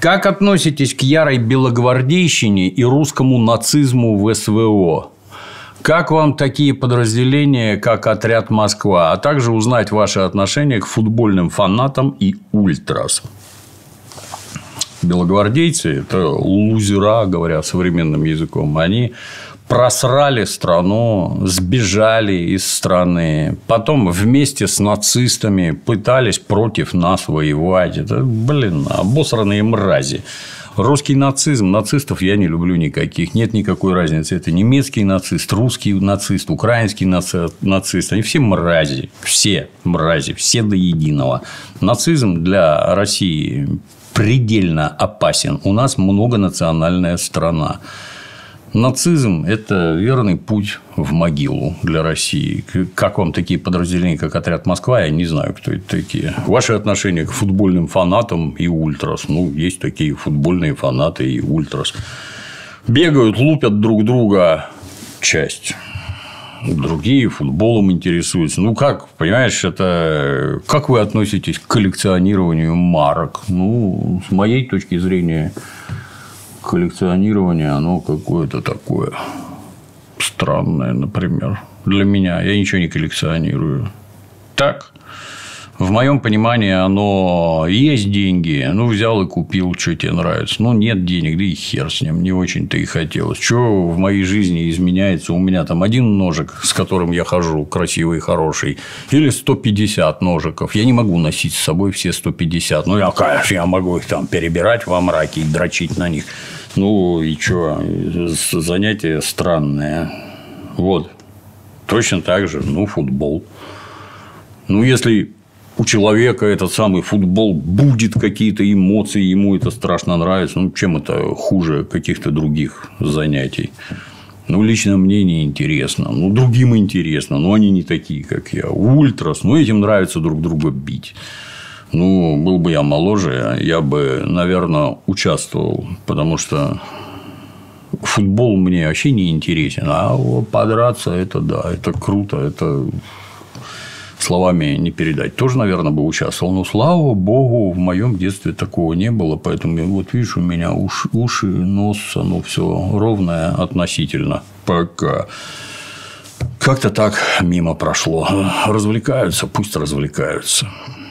Как относитесь к ярой белогвардейщине и русскому нацизму в СВО? Как вам такие подразделения, как «Отряд Москва», а также узнать ваши отношения к футбольным фанатам и ультрас? Белогвардейцы – это лузера, говоря современным языком. Они просрали страну, сбежали из страны. Потом вместе с нацистами пытались против нас воевать. Это, обосранные мрази. Русский нацизм, нацистов я не люблю никаких, нет никакой разницы. Это немецкий нацист, русский нацист, украинский нацист. Они все мрази, все до единого. Нацизм для России предельно опасен. У нас многонациональная страна. Нацизм – это верный путь в могилу для России. Как вам такие подразделения, как «Отряд Москва», я не знаю, кто это такие. Ваши отношения к футбольным фанатам и ультрас. Есть такие футбольные фанаты и ультрас. Бегают, лупят друг друга часть. Другие футболом интересуются. Как, понимаешь, это... Как вы относитесь к коллекционированию марок? С моей точки зрения... Коллекционирование, оно какое-то такое странное, например. Для меня. Я ничего не коллекционирую. Так. В моем понимании, оно есть деньги. Взял и купил, что тебе нравится. Нет денег, да и хер с ним. Не очень-то и хотелось. Что в моей жизни изменяется? У меня там один ножик, с которым я хожу, красивый, хороший, или 150 ножиков. Я не могу носить с собой все 150. Конечно, я могу их там перебирать во мраке и дрочить на них. И что? Занятие странное. Точно так же, футбол. Если у человека этот самый футбол будет какие-то эмоции, ему это страшно нравится, чем это хуже каких-то других занятий? Лично мне не интересно, другим интересно, но они не такие, как я. Ультрас, этим нравится друг друга бить. Был бы я моложе, я бы, наверное, участвовал, потому что футбол мне вообще не интересен, а подраться – это да, это круто, это словами не передать. Тоже, наверное, бы участвовал. Но, слава богу, в моем детстве такого не было. Поэтому, видишь, у меня уши, нос, оно все ровное относительно. Пока. Как-то так мимо прошло. Развлекаются, пусть развлекаются.